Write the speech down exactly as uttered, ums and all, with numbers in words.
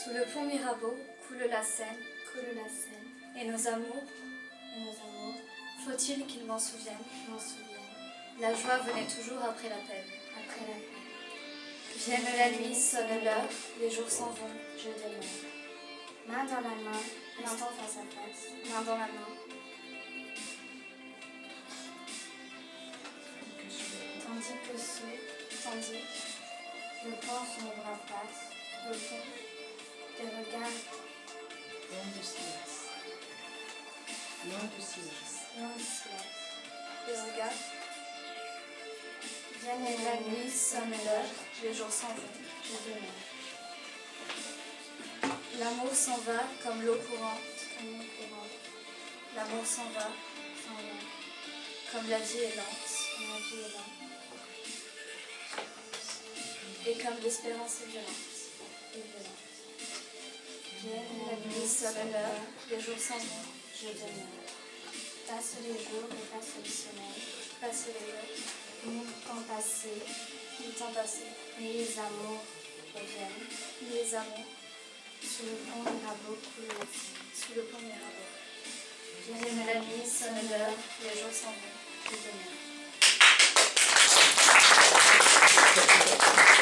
Sous le pont Mirabeau coule la Seine, coule la Seine, et nos amours, et nos amours, faut-il qu'ils m'en souviennent? m'en souviennent, La joie venait toujours après la peine. après la peine. Vienne la nuit, sonne l'heure, les jours s'en vont, je demeure. Main dans la main, restons face à face, main dans la main. Tandis que sous, Tandis le pont sur nos bras passe, le pont, tes regards, Long de silence. Long de silence. long silence. les regards. Vienne Et la nuit sonne l'heure, les jours s'en vont. je demeure. L'amour s'en va comme l'eau courante. Comme le courant, L'amour s'en va s'en va, comme la vie est lente. comme la vie est lente. Et comme l'espérance est violente. Et violente. Vienne la nuit sonne l'heure, les jours s'en vont. Je demeure. Passe les jours et passe le soleil. Passe les jours, Nous temps passé, le temps passé, et les amours reviennent. les amours, Sous le pont Mirabeau coule la Seine. sous le pont Mirabeau. Vienne Vienne la nuit sonne l'heure, les jours s'en vont. je demeure.